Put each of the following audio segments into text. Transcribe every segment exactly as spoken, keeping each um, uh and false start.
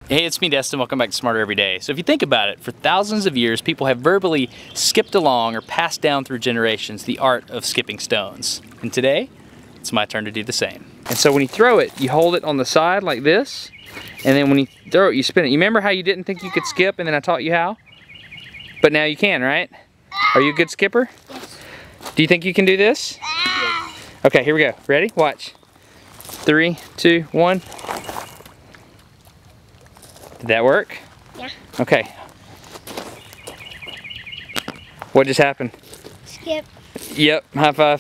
Hey, it's me, Destin. Welcome back to Smarter Every Day. So if you think about it, for thousands of years, people have verbally skipped along or passed down through generations the art of skipping stones. And today, it's my turn to do the same. And so when you throw it, you hold it on the side like this, and then when you throw it, you spin it. You remember how you didn't think you could skip, and then I taught you how? But now you can, right? Are you a good skipper? Yes. Do you think you can do this? Yes. Okay, here we go. Ready? Watch. Three, two, one. Did that work? Yeah. Okay. What just happened? Skip. Yep, high five.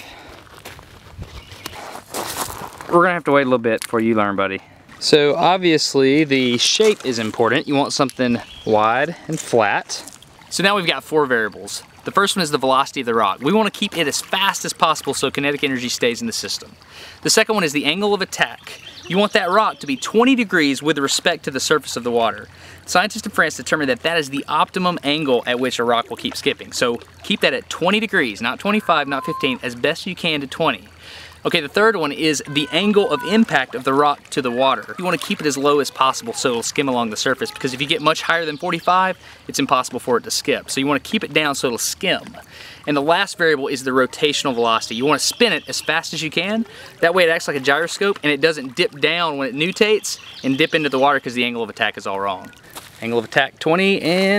We're gonna have to wait a little bit before you learn, buddy. So obviously the shape is important. You want something wide and flat. So now we've got four variables. The first one is the velocity of the rock. We want to keep it as fast as possible so kinetic energy stays in the system. The second one is the angle of attack. You want that rock to be twenty degrees with respect to the surface of the water. Scientists in France determined that that is the optimum angle at which a rock will keep skipping. So keep that at twenty degrees, not twenty-five, not fifteen, as best you can to twenty. Okay, the third one is the angle of impact of the rock to the water. You want to keep it as low as possible so it'll skim along the surface, because if you get much higher than forty-five, it's impossible for it to skip. So you want to keep it down so it'll skim. And the last variable is the rotational velocity. You want to spin it as fast as you can. That way it acts like a gyroscope and it doesn't dip down when it nutates and dip into the water because the angle of attack is all wrong. Angle of attack twenty and...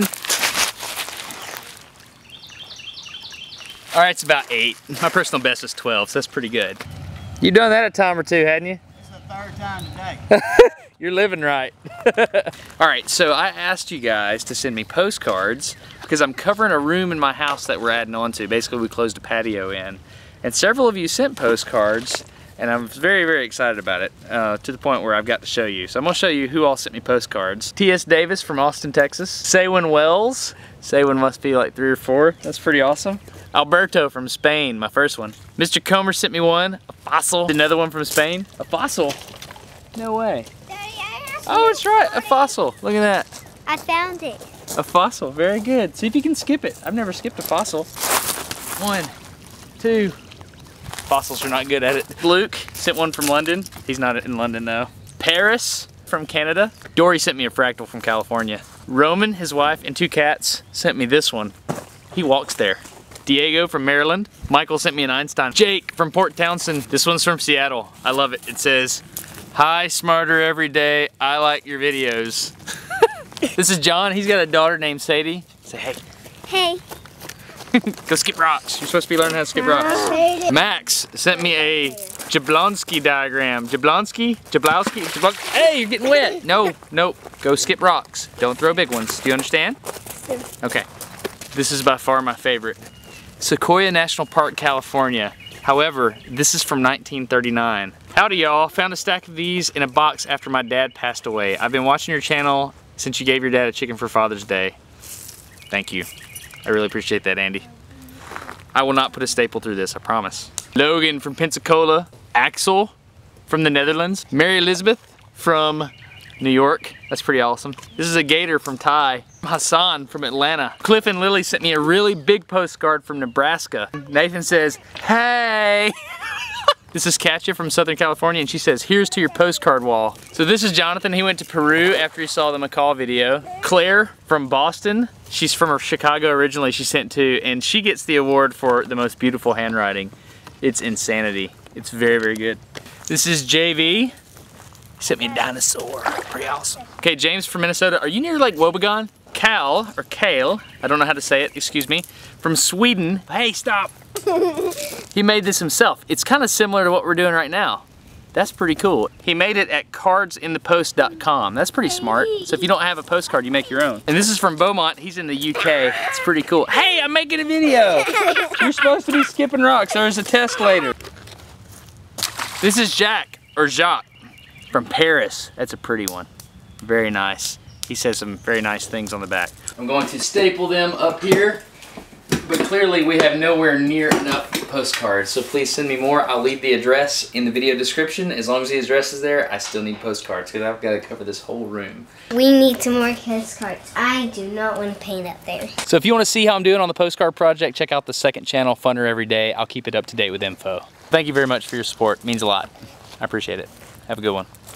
All right, it's about eight. My personal best is twelve, so that's pretty good. You've done that a time or two, hadn't you? It's the third time today. You're living right. All right, so I asked you guys to send me postcards because I'm covering a room in my house that we're adding on to. Basically, we closed a patio in. And several of you sent postcards, and I'm very, very excited about it, uh, to the point where I've got to show you. So I'm gonna show you who all sent me postcards. T S Davis from Austin, Texas. Saywin Wells. Saywin must be like three or four. That's pretty awesome. Alberto from Spain, my first one. Mister Comer sent me one. A fossil. Another one from Spain. A fossil. No way. Daddy, I asked Oh, you it's right, a for it. fossil. Look at that. I found it. A fossil, very good. See if you can skip it. I've never skipped a fossil. One, two. Fossils are not good at it. Luke sent one from London. He's not in London though. Paris from Canada. Dory sent me a fractal from California. Roman, his wife, and two cats sent me this one. He walks there. Diego from Maryland. Michael sent me an Einstein. Jake from Port Townsend. This one's from Seattle. I love it. It says, "Hi, Smarter Every Day. I like your videos." This is John. He's got a daughter named Sadie. Say hey. Hey. Go skip rocks. You're supposed to be learning how to skip rocks. Max sent me a Jablonski diagram. Jablonski? Jablowski? Jablonski? Hey, you're getting wet. No, nope. Go skip rocks. Don't throw big ones. Do you understand? Okay. This is by far my favorite. Sequoia National Park, California. However, this is from nineteen thirty-nine. Howdy y'all. Found a stack of these in a box after my dad passed away. I've been watching your channel since you gave your dad a chicken for Father's Day. Thank you. I really appreciate that, Andy. I will not put a staple through this, I promise. Logan from Pensacola. Axel from the Netherlands. Mary Elizabeth from New York. That's pretty awesome. This is a gator from Thai. Hassan from Atlanta. Cliff and Lily sent me a really big postcard from Nebraska. Nathan says, hey. This is Katya from Southern California, and she says, here's to your postcard wall. So this is Jonathan. He went to Peru after he saw the McCall video. Claire from Boston. She's from Chicago originally, she sent to, and she gets the award for the most beautiful handwriting. It's insanity. It's very, very good. This is J V. He sent me a dinosaur. Pretty awesome. Okay, James from Minnesota. Are you near Lake Wobegon? Cal, or Kale, I don't know how to say it, excuse me, from Sweden. Hey, stop. He made this himself. It's kind of similar to what we're doing right now. That's pretty cool. He made it at cards in the post dot com. That's pretty smart. So if you don't have a postcard, you make your own. And this is from Beaumont. He's in the U K. It's pretty cool. Hey, I'm making a video. You're supposed to be skipping rocks. There's a test later. This is Jack, or Jacques, from Paris. That's a pretty one. Very nice. He says some very nice things on the back. I'm going to staple them up here, but clearly we have nowhere near enough postcards, so please send me more. I'll leave the address in the video description. As long as the address is there, I still need postcards because I've got to cover this whole room. We need some more postcards. I do not want to paint up there. So if you want to see how I'm doing on the postcard project, check out the second channel, Funner Every Day. I'll keep it up to date with info. Thank you very much for your support. It means a lot. I appreciate it. Have a good one.